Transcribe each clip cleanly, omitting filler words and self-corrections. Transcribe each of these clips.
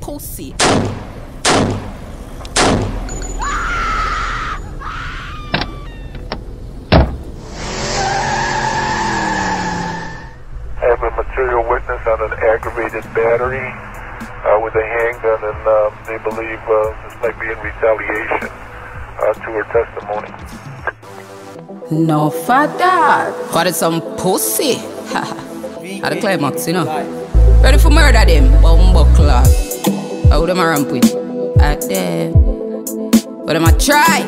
pussy. I have a material witness on an aggravated battery with a handgun, and they believe this might be in retaliation to her testimony. No for that. What is some pussy? At the climax, you know. Ready for murder them, bumbuckler. How them a ramp with? At them. But them a try.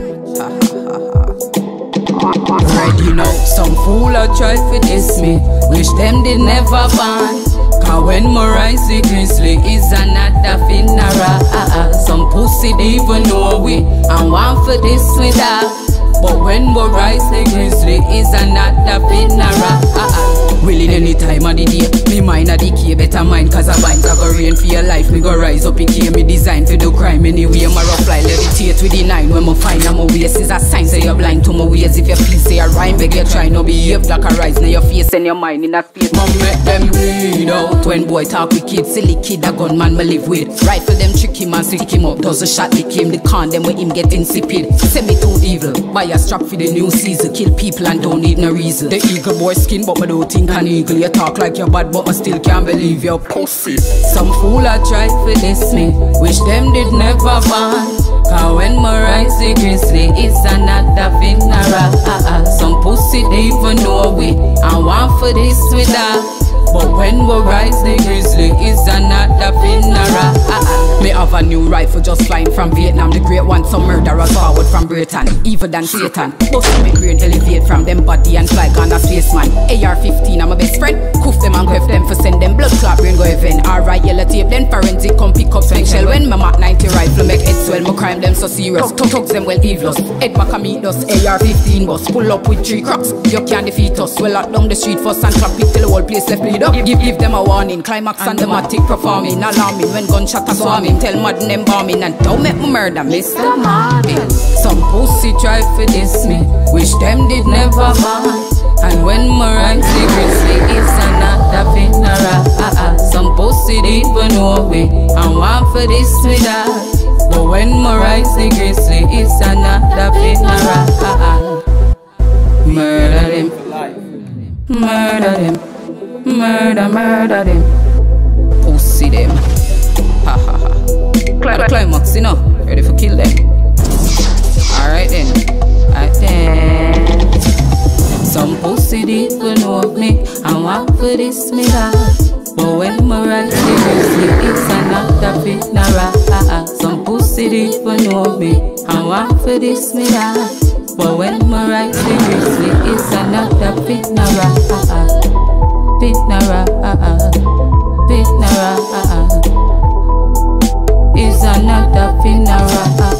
Ready now, some fool a try for diss me. Wish them did never ban. Cause when my rise the grizzly is another funeral. Some pussy they even know we and want for this with that. But when we rise the grizzly is another funeral. Willing any time of the day, me mind a decay, better mind cause I bind I go rain for your life, me go rise up in key, me design for the crime anyway, my rough fly levitate with the nine, when me find my ways is a sign, say you're blind to my ways, if you feel say a rhyme, beg you try no behave like a rise, now your face and your mind in a space, mom make them bleed out, when boy talk with kids, silly kid a gunman me live with, rifle them trick him and stick him up, does a shot became the con, them with him get insipid, say me too evil, buy a strap for the new season, kill people and don't need no reason, the eagle boy skin but me don't think an eagle, you talk like you're bad but I still can't believe you're pussy. Some fool a try for this me, wish them did never ban. Cause when my rise the grizzly is another funeral. Some pussy they even know we and want for this with that. But when we rise the grizzly is another funeral. Me have a new rifle just flying from Vietnam. The great one, some murderers forward from Britain, evil than Satan. Bust me brain elevate from them body and fly on a spaceman. AR-15 I'm my best friend. Coof them and cuff them for send them blood clot brain go heaven. Alright yellow tape then forensic come pick up spec shell. When my Mark 90 rifle make head swell, my crime them so serious. Tugs them well evilous. Head back and meet us. AR-15 bus pull up with 3 cracks. You can't defeat us. Well out down the street first and clap it till the whole place left bleed up. Give them a warning. Climax and the matic performing. Alarming when gunshot a swarming. Tell madden them bombing and don't make me murder Mr. Martin. Some pussy try for this me, wish them did never ban. And when my rise the grizzly is another funeral. Some pussy they even know we and want for this with that. But when my rise the grizzly is another funeral. Murder them, murder them. Murder them, pussy them. Ha ha ha. Climax, you know, ready for kill them. Alright then, some pussy didn't know me and want for this me that. But when my rise the grizzly it's another funeral. Some pussy didn't know me and want for this me that. But when my rise the grizzly it's another funeral. Funeral, is another funeral.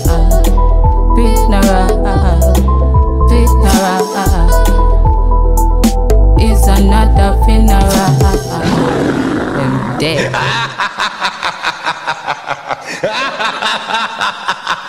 Is another funeral. I'm dead.